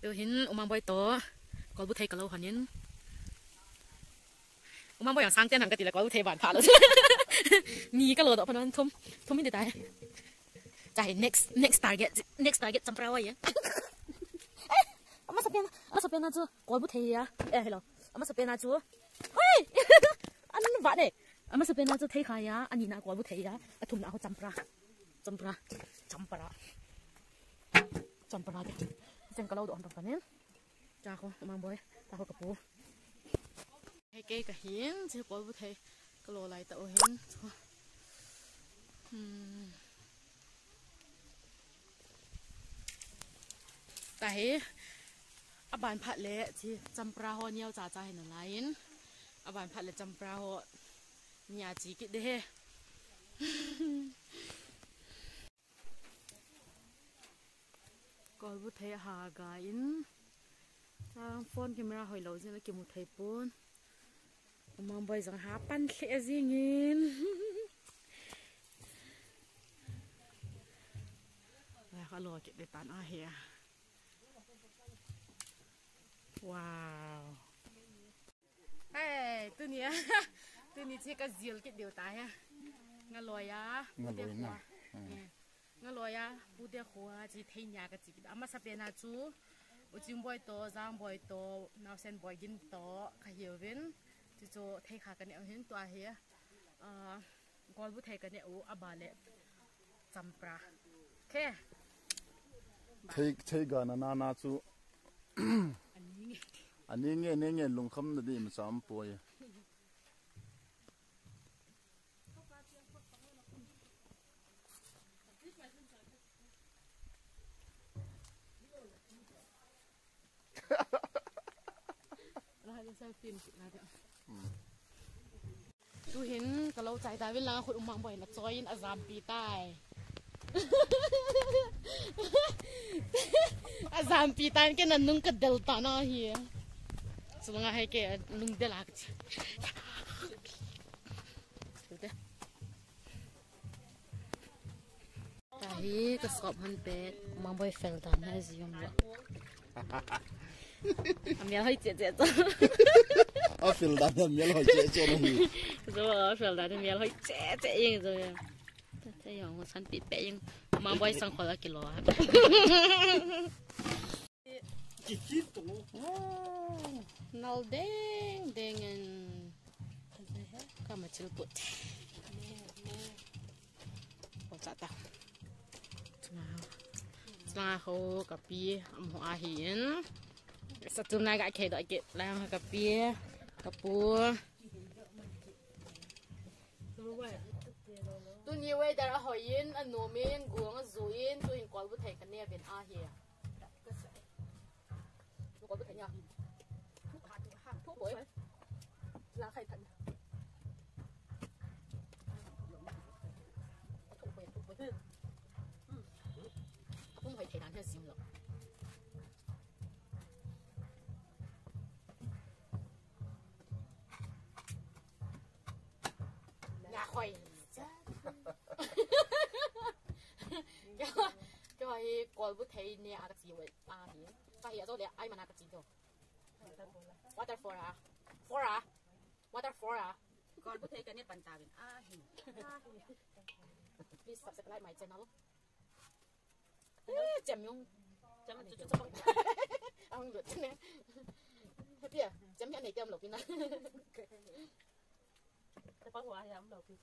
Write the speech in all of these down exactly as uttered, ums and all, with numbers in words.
ตัวหินอุมาบอยโตกอลบุเทกับเราหันยินอุมาบอยอย่างสร้างเจ้าหนังกติแล้วกอลบุเทบานผ่านแล้วมีก็โหลดออกพนันทุ่มทุ่มไม่ได้ตายจ่าย next next target next target จำเปล่าไว้ยังเอามาสเปนเอามาสเปนนะจูกอลบุเทียเอ้ยเหรอเอามาสเปนนะจูเฮ้ยอันนั้นบ้าเนี่ยเอามาสเปนนะจูเทขายะอันนี้นะกอลบุเทียอะทุ่มนะเขาจำเปล่าจำเปล่าจำเปล่าจำเปล่าเด็กเจนก็เราโดนตรงนั้นจ้าเขามาบ่อยตาเขากระปูให้เก๋กับหินจะกอลบุเทียก็โลไรแต่โอหินแต่อาบานผัดเละที่จำปลาหอเนียวจ่าใจหนึ่งไลน์อาบานผัดเละจำปลาหอเนี่ยจีกิดเด้ก็บุเทหากาอินทางโฟนแคมราหอยเหลาจิแล้วกิมุเทปูนมองใบสังหาปั้นเละสิเงินแล้วก็รอเก็บได้ตันอาเฮียว้าวเฮ้ยตัวนี้ตัวนี้ที่ก็ซิลกิดเดียวตายอะงั้นลอยอะปูเดียขัวงั้นลอยอะปูเดียขัวจีเทียนยากจีกิดอามาสเปนอาจูอุจิมบอยโตจางบอยโตนาวเซนบอยกินโตขยเยวินจีโจเทขากันเนี่ยเห็นตัวเฮียอ่ากอลบุเทกันเนี่ยโอ้อาบาเล่จำปลาโอเคเทเทกันนานาจูอันนี้เงี้ยเงี้ยลุงคำนั่นดิมันสามป่วยดูเห็นกับเราใจตายเวลาคนอุ้มมังบ่อยนะจอยอาซามปีใต้อาซามปีใต้แกนั่นนุ่งกระเดลตาหน้าเฮียสมงให้แกนุ่งเดลักแต่เฮียก็สอบฮันเป็ดมังบ่อยเฟลตานให้สิยมละอเมียให้เจ๊เจ๊จ้ะอ๋อเฟลตานอเมียให้เจ๊เจ๊นี่จะว่าเฟลตานอเมียให้เจ๊เจ๊ยังจะจะอย่างว่าฉันปิดเป๊ะยังมาบ่อยสังขวดละกิโลครับกี่กิโลนอลเด้งเด้งอันก็มาชิลปุดปวดจัดตาสมาสมาเขากับปีอัมหัวอาหินสัตว์จุ่มนายกับเขยดอยเก็บแล้วกับปีกับปูตัวนี้ไว้แต่ละหอยยินอันโนมินกวงอันซูยินตัวหินกอลบุเทกันเนี่ยเป็นอาเฮียกอลบุเทเนี่ยทุกหาทุกหาทุกบ่อยล้างใครทันทุกบ่อยทุกบ่อยอืมพุ่งหอยเทน้ำแค่ซิมหรอกงาคอยก็ไอ้กอลบุเทเนี่ยอากาศจีไว้อาเฮียก็เฮียเจ้าเดี๋ยวไอ้มันอากาศจีตัว water for อ่ะ for อ่ะ water for อ่ะกอลบุเทกันเนี่ยปันตาเป็นอาเฮีย please subscribe my channel เอ๊ะแจ่มยงแจ่มจุดจุดจุดเอาหลุดใช่ไหมพี่อ่ะแจ่มยังไหนเติมหลบพี่นะแต่ป้าหัวย้ำหลบพี่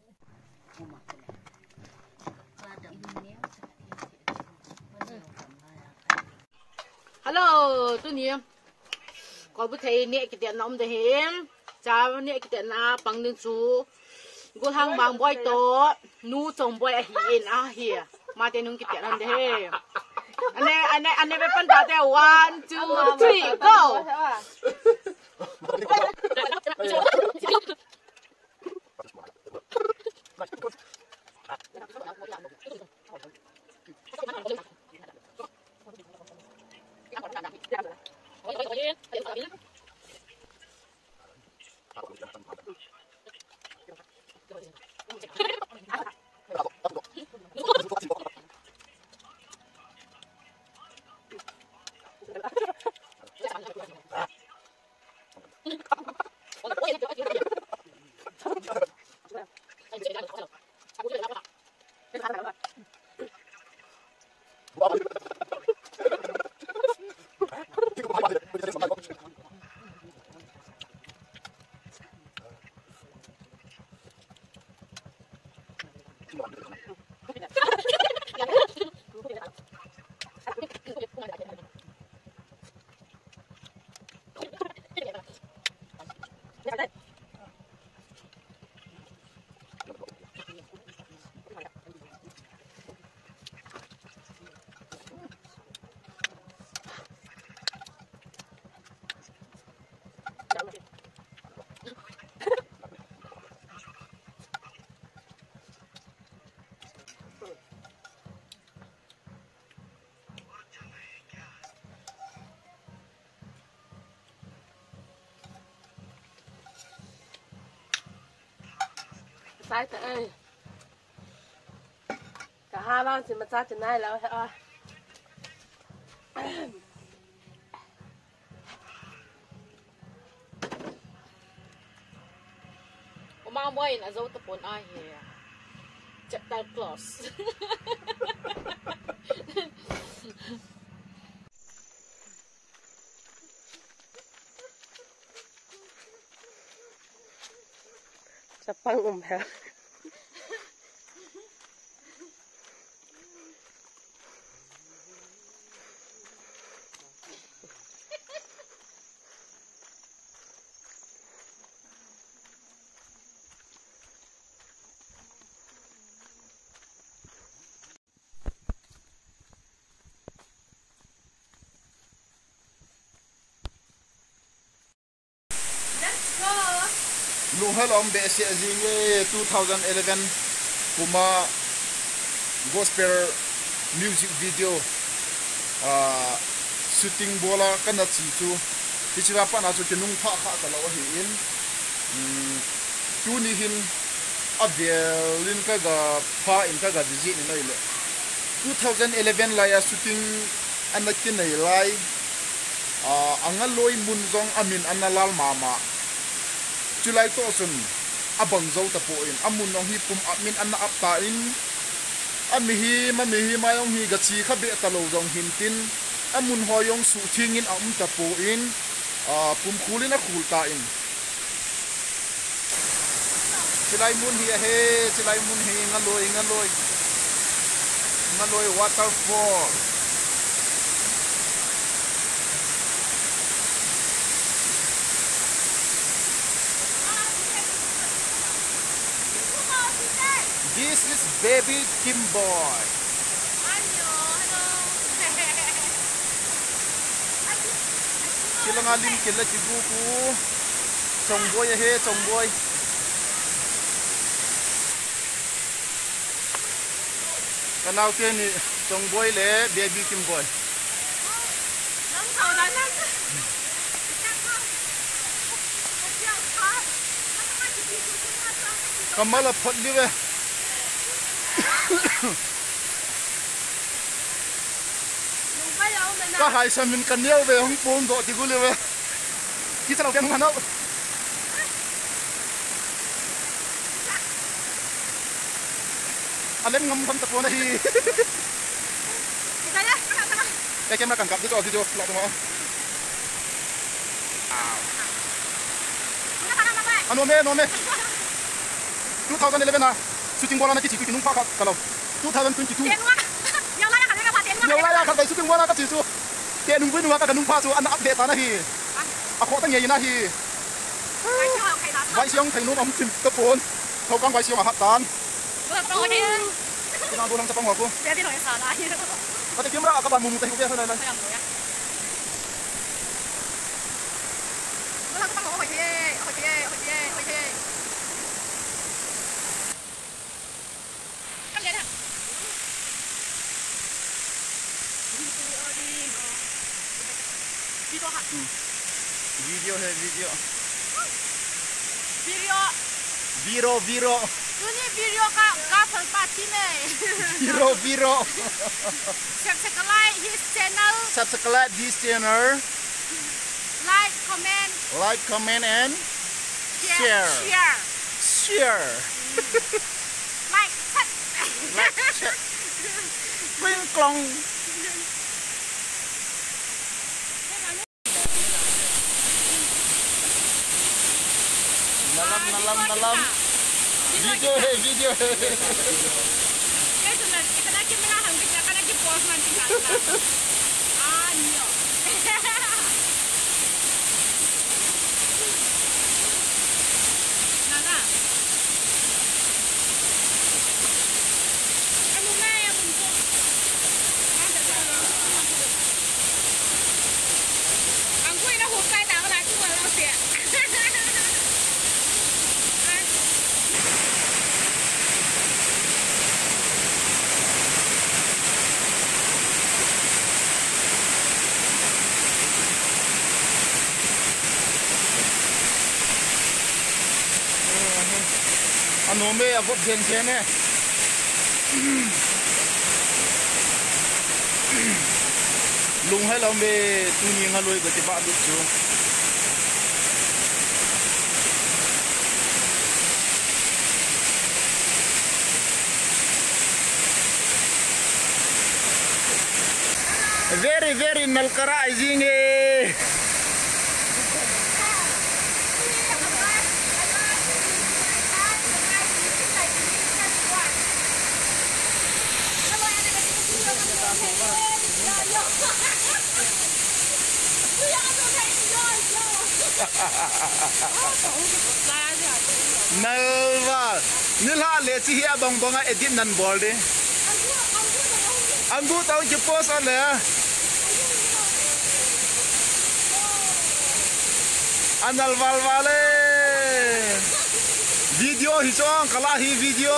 ฮัลโหลตัวนี้กอลบุเทเนี่ยกิเดียนน้องเดหิมจ้าเนี่ยกิเดียนอาปังนึงซูกูทางบางบ่อยโตนูจงบ่อยอาหินอาเฮียมาเตนุงกิเดียนนั่นเด้อันนี้อันนี้อันนี้เป็นปัญหาแต่ one two three go sai tới cả hai bạn chỉ mà ra trên nàyแล้วฮะมาบ่อยนะโจตะปนอ้ายเฮียจับตาคลอสจะปังอุ่มแฮะลุงฮัลโหลเบสเซียจิงเย่twenty elevenผมมา gospel music video อ่า shooting bola กันนัดสิจูที่ชื่อว่าปนาจูจะนุ่งผ้าผ้าตลอดหินจูนี่หินอับเดลินก็กับผ้าอินก็กับดิจินี่เลยเลยtwenty elevenไลน์ shooting อันนั้นกินในไลน์อ่าอังกฤษลอยมุนจงอามินอันนั้นลาลมามาจุลัยโตสุนอับังโจตะโพอินอามุนนองฮีปุ่มอามินอันนับตาอินอันมีฮีมันมีฮีมายองฮีกัจฉีขับเบตตะโลจงหินตินอามุนหอยองสุทิงินอามุนตะโพอินอ่าปุ่มคูลินะคูลตาอินจุลัยมุนฮีเฮจุลัยมุนฮีงั้นลอยงั้นลอยงั้นลอยวอเตอร์ฟอลThis is baby Kim Boy. Sila nga lim kila chibuku. Chong boy he, chong boy. Kanaw tiyan ni chong boy le baby Kim Boy. Kamala phot liwe. Có hai xem mình cần nhiều về không buồn độ thì cứ liều về khi sao tiền không đâu anh lên ngâm không tập này cái camera càng cặp đi cho video lọt đúng không anh ôm mê ôm mê twenty eleven à shooting bola này chỉ chỉ nung pha cả kalau twenty twenty-two nhiều lại à, các bạn shooting bola các chỉ số, tiền nung với nung các nung pha số anh update ta này, à khó tăng nhảy này, vài xiong thành nung ông chìm tập bốn, thâu căng vài xiong mà hất tán, cái nào buồn lắm tập bóng hả cô? Có thể kiếm ra các bạn mù mù tay cũng này này. Video है video video Viro Viro ini video ka couple party ne Viro Viro subscribe his channel subscribe this channel like comment like comment and share share share like chat like chat quên cong Nalam nalam nalam video है video है ये सुन इतना कि मेरा हम कितना करना कि पोस्ट में दिखाता आ नियो नाना हम मैं हम को हम को इधर होता है दाग लाती हुआ लोग से no me avot zen zen ne lung hai lo me tu ni nga loi ga ti ba du chu very very nalkara izing eh Nalva nilha le chi hi abang banga edit nan bol de anggu tau je post ale anal val vale video hi chong kala hi video